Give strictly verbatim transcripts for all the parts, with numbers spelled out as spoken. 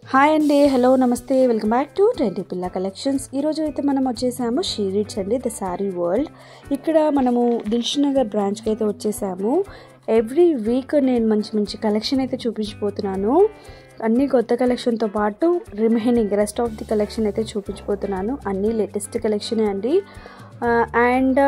Hi అండి, hello, నమస్తే, welcome back to twenty పిల్ల కలెక్షన్స్. ఈరోజు అయితే మనం వచ్చేసాము షీరిట్స్ అండి, ద శారీ వరల్డ్. ఇక్కడ మనము దిల్షునగర్ బ్రాంచ్కి అయితే వచ్చేసాము. ఎవ్రీ వీక్ నేను మంచి మంచి కలెక్షన్ అయితే చూపించిపోతున్నాను. అన్ని కొత్త కలెక్షన్తో పాటు remaining rest of the collection అయితే చూపించిపోతున్నాను. అన్నీ లేటెస్ట్ కలెక్షనే అండి. అండ్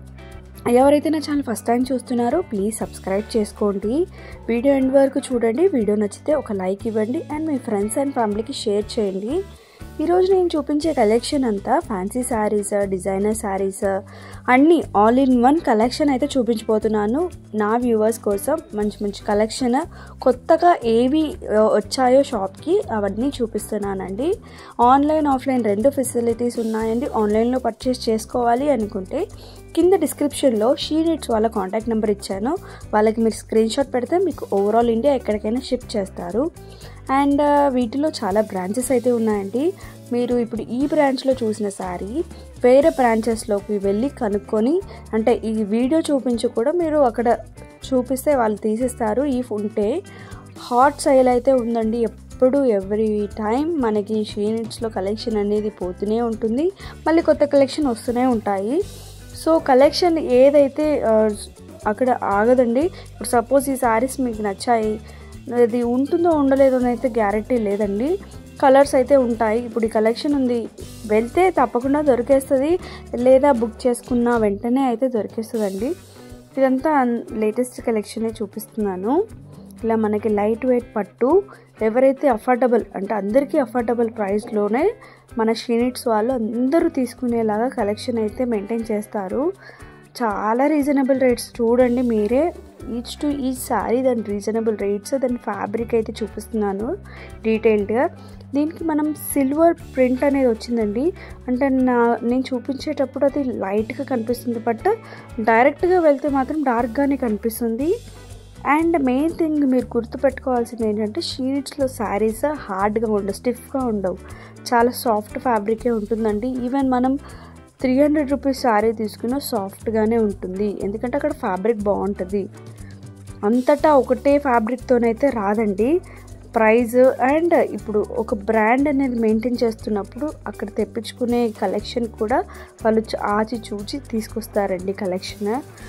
ఎవరైతే నా ఛానల్ ఫస్ట్ టైం చూస్తున్నారో ప్లీజ్ సబ్స్క్రైబ్ చేసుకోండి. వీడియో ఎండ్ వరకు చూడండి. వీడియో నచ్చితే ఒక లైక్ ఇవ్వండి అండ్ మీ ఫ్రెండ్స్ అండ్ ఫ్యామిలీకి షేర్ చేయండి. ఈరోజు నేను చూపించే కలెక్షన్ అంతా ఫ్యాన్సీ శారీస్, డిజైనర్ శారీస్ అన్నీ ఆల్ ఇన్ వన్ కలెక్షన్ అయితే చూపించిపోతున్నాను. నా వ్యూవర్స్ కోసం మంచి మంచి కలెక్షన్ కొత్తగా ఏవి వచ్చాయో షాప్కి అవన్నీ చూపిస్తున్నానండి. ఆన్లైన్ ఆఫ్లైన్ రెండు ఫెసిలిటీస్ ఉన్నాయండి. ఆన్లైన్లో పర్చేస్ చేసుకోవాలి అనుకుంటే కింద డిస్క్రిప్షన్లో షీరిట్స్ వాళ్ళ కాంటాక్ట్ నెంబర్ ఇచ్చాను. వాళ్ళకి మీరు స్క్రీన్ షాట్ పెడితే మీకు ఓవరాల్ ఇండియా ఎక్కడికైనా షిప్ చేస్తారు. అండ్ వీటిలో చాలా బ్రాంచెస్ అయితే ఉన్నాయండి. మీరు ఇప్పుడు ఈ బ్రాంచ్లో చూసిన శారీ వేరే బ్రాంచెస్లోకి వెళ్ళి కనుక్కొని, అంటే ఈ వీడియో చూపించి కూడా మీరు అక్కడ చూపిస్తే వాళ్ళు తీసిస్తారు. ఈ ఉంటే హాట్ సేల్ అయితే ఉందండి. ఎప్పుడు ఎవ్రీ టైం మనకి షీరిట్స్లో కలెక్షన్ అనేది పోతూనే ఉంటుంది, మళ్ళీ కొత్త కలెక్షన్ వస్తూనే ఉంటాయి. సో కలెక్షన్ ఏదైతే అక్కడ ఆగదండి. ఇప్పుడు సపోజ్ ఈ శారీస్ మీకు నచ్చాయి, అది ఉంటుందో ఉండలేదో అయితే గ్యారెంటీ లేదండి. కలర్స్ అయితే ఉంటాయి. ఇప్పుడు ఈ కలెక్షన్ ఉంది, వెళ్తే తప్పకుండా దొరికేస్తుంది, లేదా బుక్ చేసుకున్న వెంటనే అయితే దొరికేస్తుందండి. ఇదంతా లేటెస్ట్ కలెక్షనే చూపిస్తున్నాను. ఇలా మనకి లైట్ వెయిట్ పట్టు, ఎవరైతే అఫోర్డబుల్ అంటే అందరికీ అఫోర్డబుల్ ప్రైస్లోనే మన షీరిట్స్ వాళ్ళు అందరూ తీసుకునేలాగా కలెక్షన్ అయితే మెయింటైన్ చేస్తారు. చాలా రీజనబుల్ రేట్స్ చూడండి మీరే. ఈచ్ టు ఈచ్ శారీ దాని రీజనబుల్ రేట్స్, దాని ఫ్యాబ్రిక్ అయితే చూపిస్తున్నాను డీటెయిల్డ్గా. దీనికి మనం సిల్వర్ ప్రింట్ అనేది వచ్చిందండి. అంటే నా నేను చూపించేటప్పుడు అది లైట్గా కనిపిస్తుంది, బట్ డైరెక్ట్గా వెళ్తే మాత్రం డార్క్గానే కనిపిస్తుంది. అండ్ మెయిన్ థింగ్ మీరు గుర్తుపెట్టుకోవాల్సింది ఏంటంటే షీరిట్స్లో శారీస్ హార్డ్గా ఉండవు, స్టిఫ్గా ఉండవు, చాలా సాఫ్ట్ ఫ్యాబ్రికే ఉంటుందండి. ఈవెన్ మనం త్రీ హండ్రెడ్ రూపీస్ శారీ తీసుకున్న సాఫ్ట్గానే ఉంటుంది, ఎందుకంటే అక్కడ ఫ్యాబ్రిక్ బాగుంటుంది. అంతటా ఒకటే ఫ్యాబ్రిక్తోనైతే రాదండి ప్రైజ్. అండ్ ఇప్పుడు ఒక బ్రాండ్ అనేది మెయింటైన్ చేస్తున్నప్పుడు అక్కడ తెప్పించుకునే కలెక్షన్ కూడా వాళ్ళు ఆచి చూచి తీసుకొస్తారండి కలెక్షన్.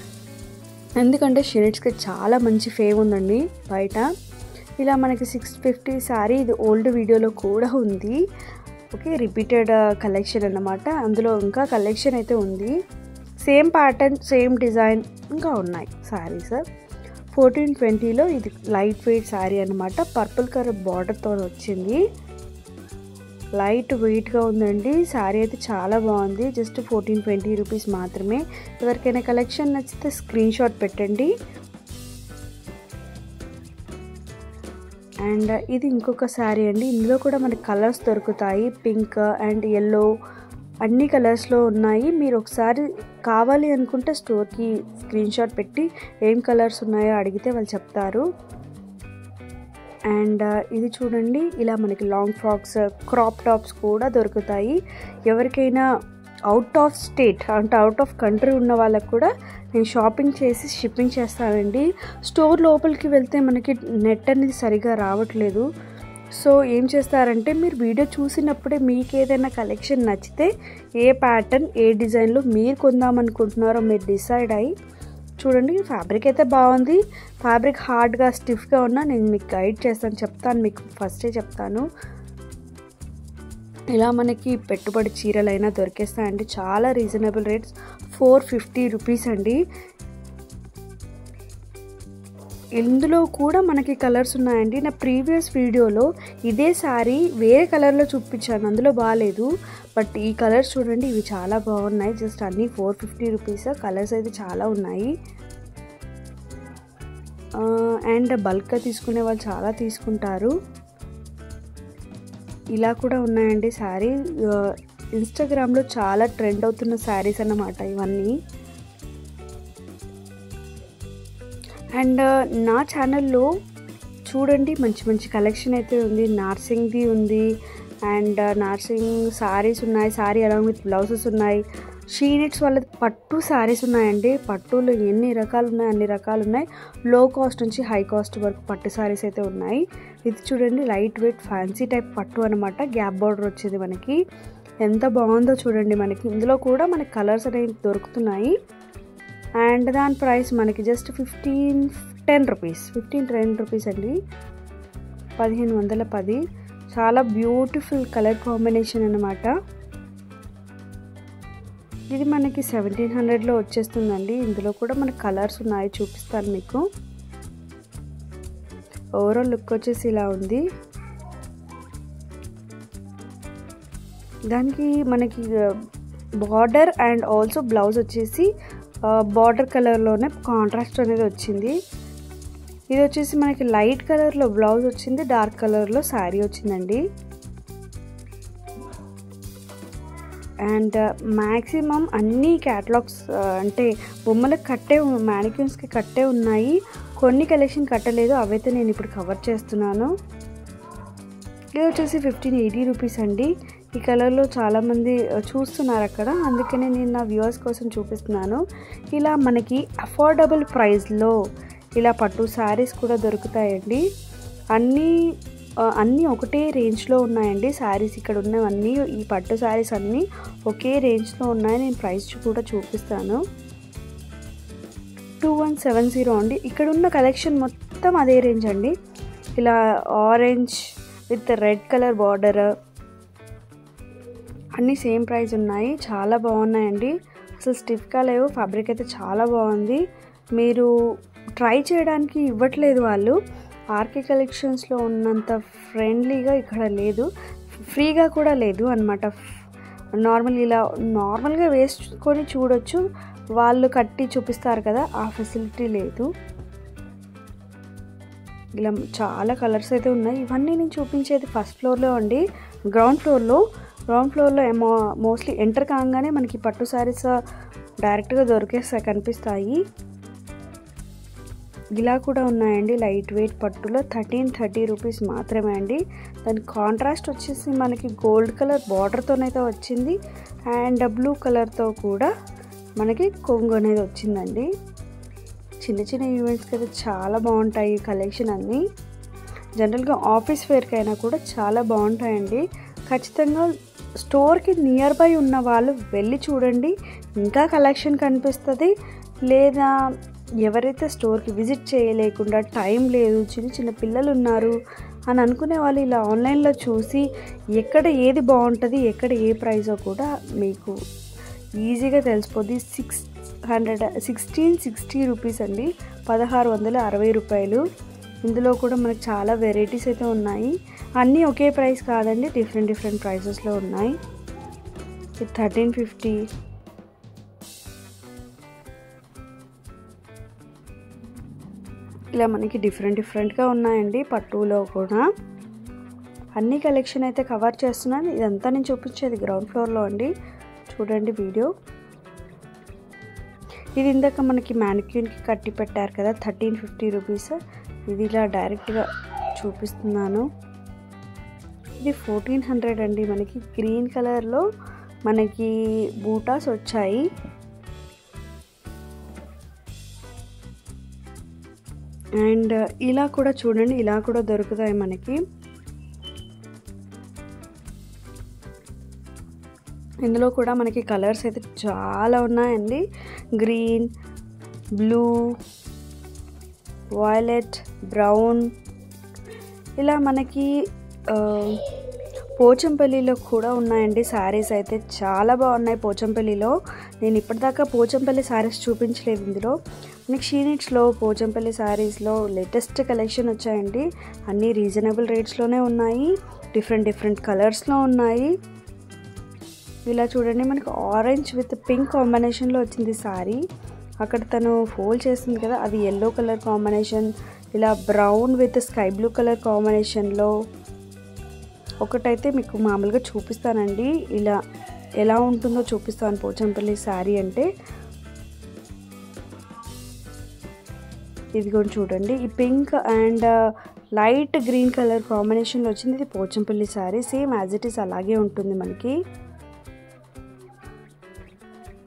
ఎందుకంటే షీరిట్స్కి చాలా మంచి ఫేమ్ ఉందండి బయట. ఇలా మనకి సిక్స్ ఫిఫ్టీ శారీ ఇది ఓల్డ్ వీడియోలో కూడా ఉంది. ఓకే, రిపీటెడ్ కలెక్షన్ అన్నమాట. అందులో ఇంకా కలెక్షన్ అయితే ఉంది. సేమ్ ప్యాటర్న్, సేమ్ డిజైన్ ఇంకా ఉన్నాయి శారీస్. ఫోర్టీన్ ట్వంటీలో ఇది లైట్ వెయిట్ శారీ అనమాట. పర్పుల్ కలర్ బార్డర్తో వచ్చింది. లైట్ వెయిట్గా ఉందండి శారీ అయితే, చాలా బాగుంది. జస్ట్ ఫోర్టీన్ ట్వంటీ రూపీస్ మాత్రమే. ఎవరికైనా కలెక్షన్ నచ్చితే స్క్రీన్ షాట్ పెట్టండి. అండ్ ఇది ఇంకొక శారీ అండి. ఇందులో కూడా మనకి కలర్స్ దొరుకుతాయి, పింక్ అండ్ ఎల్లో అన్ని కలర్స్లో ఉన్నాయి. మీరు ఒకసారి కావాలి అనుకుంటే స్టోర్కి స్క్రీన్ షాట్ పెట్టి ఏం కలర్స్ ఉన్నాయో అడిగితే వాళ్ళు చెప్తారు. అండ్ ఇది చూడండి, ఇలా మనకి లాంగ్ ఫ్రాక్స్, క్రాప్ టాప్స్ కూడా దొరుకుతాయి. ఎవరికైనా అవుట్ ఆఫ్ స్టేట్ అంటే అవుట్ ఆఫ్ కంట్రీ ఉన్న వాళ్ళకు కూడా నేను షాపింగ్ చేసి షిప్పింగ్ చేస్తానండి. స్టోర్ లోపలికి వెళ్తే మనకి నెట్ అనేది సరిగా రావట్లేదు. సో ఏం చేస్తారంటే మీరు వీడియో చూసినప్పుడే మీకు ఏదైనా కలెక్షన్ నచ్చితే ఏ ప్యాటర్న్, ఏ డిజైన్లో మీరు కొందామనుకుంటున్నారో మీరు డిసైడ్ అయ్యి చూడండి. ఫ్యాబ్రిక్ అయితే బాగుంది. ఫ్యాబ్రిక్ హార్డ్గా స్టిఫ్గా ఉన్నా నేను మీకు గైడ్ చేస్తాను, చెప్తాను, మీకు ఫస్టే చెప్తాను. ఇలా మనకి పెట్టుబడి చీరలైనా దొరికేస్తాయండి. చాలా reasonable rates, four fifty rupees అండి. ఇందులో కూడా మనకి కలర్స్ ఉన్నాయండి. నా ప్రీవియస్ వీడియోలో ఇదే శారీ వేరే కలర్లో చూపించాను, అందులో బాగాలేదు. బట్ ఈ కలర్స్ చూడండి, ఇవి చాలా బాగున్నాయి. జస్ట్ అన్నీ ఫోర్ ఫిఫ్టీ రూపీస్. కలర్స్ అయితే చాలా ఉన్నాయి. అండ్ బల్క్గా తీసుకునే వాళ్ళు చాలా తీసుకుంటారు. ఇలా కూడా ఉన్నాయండి శారీ. ఇన్స్టాగ్రామ్లో చాలా ట్రెండ్ అవుతున్న శారీస్ అన్నమాట ఇవన్నీ. అండ్ నా ఛానల్లో చూడండి మంచి మంచి కలెక్షన్ అయితే ఉంది. నార్సింగ్ది ఉంది, అండ్ నార్సింగ్ శారీస్ ఉన్నాయి, శారీ అలాంగ్ విత్ బ్లౌజెస్ ఉన్నాయి. షీ నీడ్స్ వాళ్ళది పట్టు శారీస్ ఉన్నాయండి. పట్టులో ఎన్ని రకాలు ఉన్నాయి అన్ని రకాలు ఉన్నాయి. లో కాస్ట్ నుంచి హై కాస్ట్ వరకు పట్టు శారీస్ అయితే ఉన్నాయి. ఇది చూడండి లైట్ వెయిట్ ఫ్యాన్సీ టైప్ పట్టు అనమాట. గ్యాప్ బార్డర్ వచ్చింది మనకి. ఎంత బాగుందో చూడండి. మనకి ఇందులో కూడా మనకి కలర్స్ అనేవి దొరుకుతున్నాయి. అండ్ దాని ప్రైస్ మనకి just fifteen ten rupees fifteen ten rupees అండి. పదిహేను వందల పది. చాలా బ్యూటిఫుల్ కలర్ కాంబినేషన్ అనమాట. ఇది మనకి సెవెంటీన్ హండ్రెడ్లో వచ్చేస్తుందండి. ఇందులో కూడా మనకి కలర్స్ ఉన్నాయి, చూపిస్తాను మీకు. ఓవరాల్ లుక్ వచ్చేసి ఇలా ఉంది. దానికి మనకి బార్డర్ అండ్ ఆల్సో బ్లౌజ్ వచ్చేసి బార్డర్ కలర్లోనే కాంట్రాస్ట్ అనేది వచ్చింది. ఇది వచ్చేసి మనకి లైట్ కలర్లో బ్లౌజ్ వచ్చింది, డార్క్ కలర్లో శారీ వచ్చిందండి. అండ్ మ్యాక్సిమం అన్ని క్యాటలాగ్స్ అంటే బొమ్మలకు కట్టే మ్యానిక్యూన్స్కి కట్టే ఉన్నాయి. కొన్ని కలెక్షన్ కట్టలేదు, అవైతే నేను ఇప్పుడు కవర్ చేస్తున్నాను. ఇది వచ్చేసి ఫిఫ్టీన్ ఎయిటీ రూపీస్ అండి. ఈ కలర్లో చాలామంది చూస్తున్నారు అక్కడ, అందుకనే నేను నా వ్యూవర్స్ కోసం చూపిస్తున్నాను. ఇలా మనకి అఫోర్డబుల్ ప్రైస్లో ఇలా పట్టు శారీస్ కూడా దొరుకుతాయండి. అన్నీ అన్నీ ఒకటే రేంజ్లో ఉన్నాయండి శారీస్. ఇక్కడ ఉన్నవన్నీ ఈ పట్టు శారీస్ అన్నీ ఒకే రేంజ్లో ఉన్నాయి. నేను ప్రైస్ కూడా చూపిస్తాను. టూ వన్ సెవెన్ జీరో అండి. ఇక్కడ ఉన్న కలెక్షన్ మొత్తం అదే రేంజ్ అండి. ఇలా orange with red colour border అన్నీ సేమ్ ప్రైస్ ఉన్నాయి. చాలా బాగున్నాయండి. అసలు స్టిఫ్గా లేవు. ఫ్యాబ్రిక్ అయితే చాలా బాగుంది. మీరు ట్రై చేయడానికి ఇవ్వట్లేదు వాళ్ళు. ఆర్కే కలెక్షన్స్లో ఉన్నంత ఫ్రెండ్లీగా ఇక్కడ లేదు, ఫ్రీగా కూడా లేదు అనమాట. నార్మల్ ఇలా నార్మల్గా వేసుకొని చూడొచ్చు, వాళ్ళు కట్టి చూపిస్తారు కదా, ఆ ఫెసిలిటీ లేదు. ఇలా చాలా కలర్స్ అయితే ఉన్నాయి. ఇవన్నీ నేను చూపించేది ఫస్ట్ ఫ్లోర్లో అండి. గ్రౌండ్ ఫ్లోర్లో గ్రౌండ్ ఫ్లోర్లో ఏమో మోస్ట్లీ ఎంటర్ కాగానే మనకి పట్టు శారీస్ డైరెక్ట్గా దొరికేస్తాయి, కనిపిస్తాయి. ఇలా కూడా ఉన్నాయండి లైట్ వెయిట్ పట్టులో. థర్టీన్ థర్టీ రూపీస్ మాత్రమే అండి. దాని కాంట్రాస్ట్ వచ్చేసి మనకి గోల్డ్ కలర్ బార్డర్తోనైతే వచ్చింది. అండ్ బ్లూ కలర్తో కూడా మనకి కొంగు అనేది వచ్చిందండి. చిన్న చిన్న ఈవెంట్స్కి అయితే చాలా బాగుంటాయి ఈ కలెక్షన్ అన్నీ. జనరల్గా ఆఫీస్ వేర్కి అయినా కూడా చాలా బాగుంటాయండి. ఖచ్చితంగా స్టోర్కి నియర్ బై ఉన్న వాళ్ళు వెళ్ళి చూడండి, ఇంకా కలెక్షన్ కనిపిస్తుంది. లేదా ఎవరైతే స్టోర్కి విజిట్ చేయలేకుండా టైం లేదు, చిన్న చిన్న పిల్లలు ఉన్నారు అని అనుకునే వాళ్ళు ఇలా ఆన్లైన్లో చూసి ఎక్కడ ఏది బాగుంటుంది, ఎక్కడ ఏ ప్రైజో కూడా మీకు ఈజీగా తెలిసిపోద్ది. Six hundred sixteen sixty rupees అండి, పదహారు వందల అరవై రూపాయలు. ఇందులో కూడా మనకు చాలా వెరైటీస్ అయితే ఉన్నాయి. అన్నీ ఒకే ప్రైస్ కాదండి, డిఫరెంట్ డిఫరెంట్ ప్రైసెస్లో ఉన్నాయి. ఇది థర్టీన్ ఫిఫ్టీ. ఇలా మనకి డిఫరెంట్ డిఫరెంట్గా ఉన్నాయండి పట్టులో కూడా. అన్ని కలెక్షన్ అయితే కవర్ చేస్తున్నాను. ఇదంతా నేను చూపించేది గ్రౌండ్ ఫ్లోర్లో అండి. చూడండి వీడియో. ఇది ఇందాక మనకి మ్యానిక్యూన్కి కట్టి పెట్టారు కదా, థర్టీన్ ఫిఫ్టీ రూపీస్. ఇది ఇలా డైరెక్ట్గా చూపిస్తున్నాను. ఇది ఫోర్టీన్ హండ్రెడ్ అండి. మనకి గ్రీన్ కలర్లో మనకి బూటాస్ వచ్చాయి. అండ్ ఇలా కూడా చూడండి, ఇలా కూడా దొరుకుతాయి మనకి. ఇందులో కూడా మనకి కలర్స్ అయితే చాలా ఉన్నాయండి. Green, blue, violet, brown. ఇలా మనకి పోచంపల్లిలో కూడా ఉన్నాయండి శారీస్ అయితే చాలా బాగున్నాయి. పోచంపల్లిలో నేను ఇప్పటిదాకా పోచంపల్లి శారీస్ చూపించలేదు. ఇందులో మనకి షీ నీడ్స్లో పోచంపల్లి శారీస్లో లేటెస్ట్ కలెక్షన్ వచ్చాయండి. అన్నీ రీజనబుల్ రేట్స్లోనే ఉన్నాయి, డిఫరెంట్ డిఫరెంట్ కలర్స్లో ఉన్నాయి. ఇలా చూడండి, మనకి ఆరెంజ్ విత్ పింక్ కాంబినేషన్లో వచ్చింది శారీ. అక్కడ తను ఫోల్డ్ చేస్తుంది కదా, అది ఎల్లో కలర్ కాంబినేషన్. ఇలా brown with sky blue colour కాంబినేషన్లో ఒకటైతే మీకు మామూలుగా చూపిస్తానండి. ఇలా ఎలా ఉంటుందో చూపిస్తాను పోచంపల్లి శారీ అంటే. ఇదిగోండి చూడండి, ఈ pink and light green colour కాంబినేషన్లో వచ్చింది. ఇది Pochampally sari, same as it is అలాగే ఉంటుంది మనకి.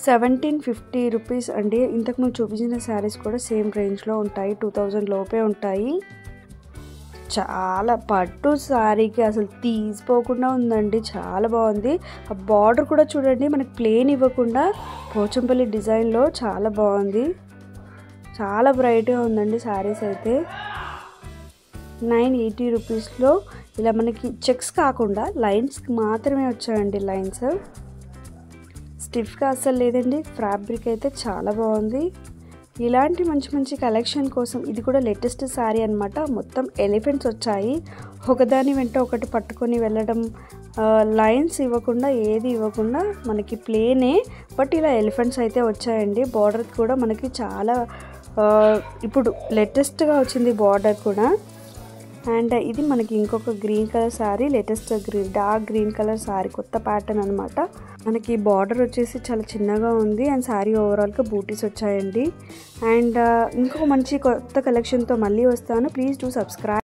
సెవెంటీన్ ఫిఫ్టీ రూపీస్ అండి. ఇంతకుముందు చూపించిన శారీస్ కూడా సేమ్ రేంజ్లో ఉంటాయి, టూ థౌజండ్ లోపే ఉంటాయి. చాలా పట్టు శారీకి అసలు తీసిపోకుండా ఉందండి, చాలా బాగుంది. ఆ బార్డర్ కూడా చూడండి, మనకి ప్లెయిన్ ఇవ్వకుండా పోచంపల్లి డిజైన్లో చాలా బాగుంది. చాలా బ్రైట్గా ఉందండి శారీస్ అయితే. నైన్ ఎయిటీ రూపీస్లో ఇలా మనకి చెక్స్ కాకుండా లైన్స్కి మాత్రమే వచ్చాయండి. లైన్స్ స్టిఫ్గా అస్సలు లేదండి. ఫ్యాబ్రిక్ అయితే చాలా బాగుంది. ఇలాంటి మంచి మంచి కలెక్షన్ కోసం ఇది కూడా లేటెస్ట్ శారీ అనమాట. మొత్తం ఎలిఫెంట్స్ వచ్చాయి, ఒకదాని వెంట ఒకటి పట్టుకొని వెళ్ళడం, లైన్స్ ఇవ్వకుండా ఏది ఇవ్వకుండా మనకి ప్లేనే, బట్ ఇలా ఎలిఫెంట్స్ అయితే వచ్చాయండి. బార్డర్ కూడా మనకి చాలా ఇప్పుడు లేటెస్ట్గా వచ్చింది బార్డర్ కూడా. అండ్ ఇది మనకి ఇంకొక green colour sari, latest green dark green colour sari, కొత్త ప్యాటర్న్ అనమాట. మనకి బార్డర్ వచ్చేసి చాలా చిన్నగా ఉంది అండ్ శారీ ఓవరాల్గా బూటీస్ వచ్చాయండి. అండ్ ఇంకొక మంచి కొత్త కలెక్షన్తో మళ్ళీ వస్తాను. Please do subscribe.